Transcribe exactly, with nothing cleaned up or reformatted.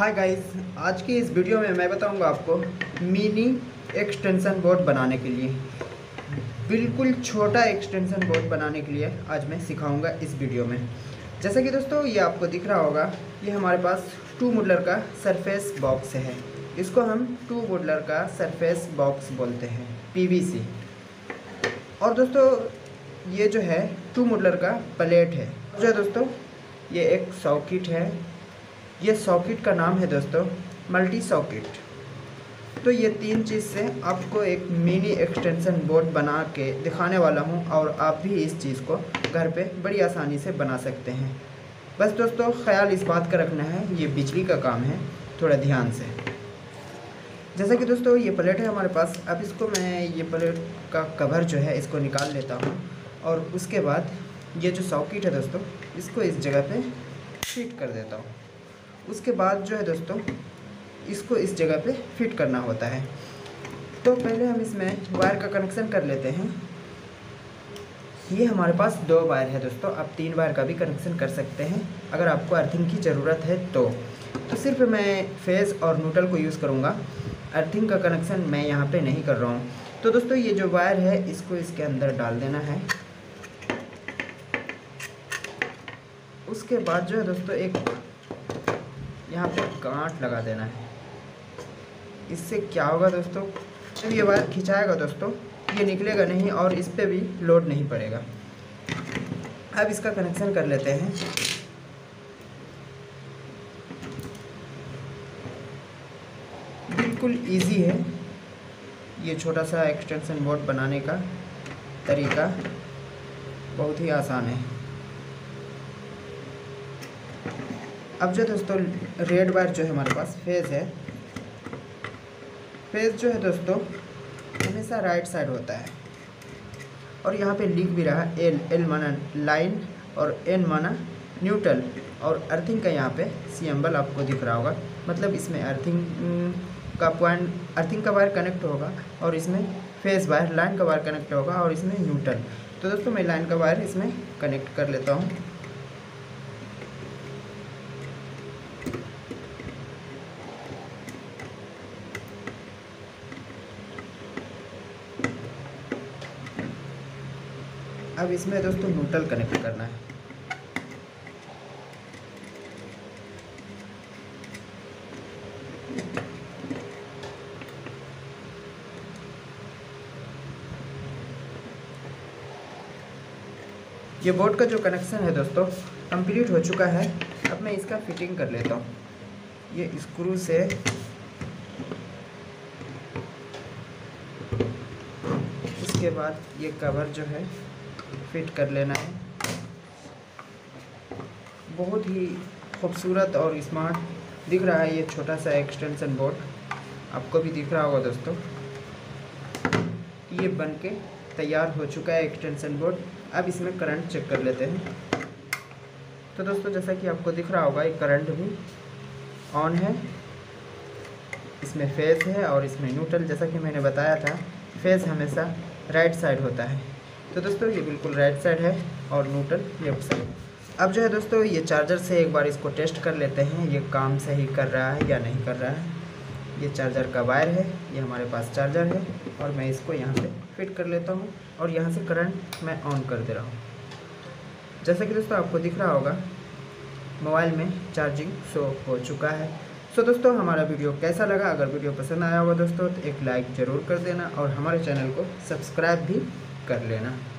Hi guys, आज की इस वीडियो में मैं बताऊंगा आपको मिनी एक्सटेंशन बोर्ड बनाने के लिए बिल्कुल छोटा एक्सटेंशन बोर्ड बनाने के लिए आज मैं सिखाऊंगा इस वीडियो में। जैसा कि दोस्तों ये आपको दिख रहा होगा, ये हमारे पास टू वुडलर का सरफेस बॉक्स है। इसको हम टू वुडलर का सरफेस बॉक्स बोलते हैं, पीवीसी। और दोस्तों ये जो है टू वुडलर का प्लेट है। जो है दोस्तों ये एक सॉकेट है। ये सॉकेट का नाम है दोस्तों मल्टी सॉकेट। तो ये तीन चीज़ से आपको एक मिनी एक्सटेंशन बोर्ड बना के दिखाने वाला हूँ और आप भी इस चीज़ को घर पे बड़ी आसानी से बना सकते हैं। बस दोस्तों ख्याल इस बात का रखना है, ये बिजली का काम है, थोड़ा ध्यान से। जैसा कि दोस्तों ये प्लेट है हमारे पास। अब इसको मैं ये प्लेट का कवर जो है इसको निकाल लेता हूँ और उसके बाद ये जो सॉकेट है दोस्तों इसको इस जगह पे फिट कर देता हूँ। उसके बाद जो है दोस्तों इसको इस जगह पे फिट करना होता है। तो पहले हम इसमें वायर का कनेक्शन कर लेते हैं। ये हमारे पास दो वायर है दोस्तों, आप तीन वायर का भी कनेक्शन कर सकते हैं अगर आपको अर्थिंग की ज़रूरत है तो। तो सिर्फ मैं फेज और न्यूट्रल को यूज़ करूँगा, अर्थिंग का कनेक्शन मैं यहाँ पे नहीं कर रहा हूँ। तो दोस्तों ये जो वायर है इसको इसके अंदर डाल देना है। उसके बाद जो है दोस्तों एक यहाँ पे गांठ लगा देना है। इससे क्या होगा दोस्तों, जब ये वायर खिंचाएगा दोस्तों ये निकलेगा नहीं और इस पे भी लोड नहीं पड़ेगा। अब इसका कनेक्शन कर लेते हैं। बिल्कुल इजी है, ये छोटा सा एक्सटेंशन बोर्ड बनाने का तरीका बहुत ही आसान है। अब जो दोस्तों रेड वायर जो है हमारे पास फेज है, फेज जो है दोस्तों हमेशा राइट साइड होता है और यहाँ पे लिख भी रहा एल, एल माना लाइन और एन माना न्यूट्रल और अर्थिंग का यहाँ पे सिंबल आपको दिख रहा होगा। मतलब इसमें अर्थिंग का पॉइंट, अर्थिंग का वायर कनेक्ट होगा और इसमें फेज वायर, लाइन का वायर कनेक्ट होगा और इसमें न्यूट्रल। तो दोस्तों मैं लाइन का वायर इसमें कनेक्ट कर लेता हूँ। अब इसमें दोस्तों न्यूट्रल कनेक्ट करना है। ये बोर्ड का जो कनेक्शन है दोस्तों कंप्लीट हो चुका है। अब मैं इसका फिटिंग कर लेता हूँ। ये स्क्रू से इसके बाद ये कवर जो है फिट कर लेना है। बहुत ही खूबसूरत और स्मार्ट दिख रहा है ये छोटा सा एक्सटेंशन बोर्ड, आपको भी दिख रहा होगा दोस्तों। ये बन के तैयार हो चुका है एक्सटेंशन बोर्ड। अब इसमें करंट चेक कर लेते हैं। तो दोस्तों जैसा कि आपको दिख रहा होगा ये करंट भी ऑन है, इसमें फेज है और इसमें न्यूट्रल। जैसा कि मैंने बताया था फेज हमेशा राइट साइड होता है, तो दोस्तों ये बिल्कुल राइट साइड है और न्यूट्रल लेफ्ट साइड। अब जो है दोस्तों ये चार्जर से एक बार इसको टेस्ट कर लेते हैं ये काम सही कर रहा है या नहीं कर रहा है। ये चार्जर का वायर है, ये हमारे पास चार्जर है और मैं इसको यहाँ पे फिट कर लेता हूँ और यहाँ से करंट मैं ऑन कर दे रहा हूँ। जैसा कि दोस्तों आपको दिख रहा होगा मोबाइल में चार्जिंग शो हो चुका है। सो दोस्तों हमारा वीडियो कैसा लगा, अगर वीडियो पसंद आया होगा दोस्तों तो एक लाइक ज़रूर कर देना और हमारे चैनल को सब्सक्राइब भी कर लेना।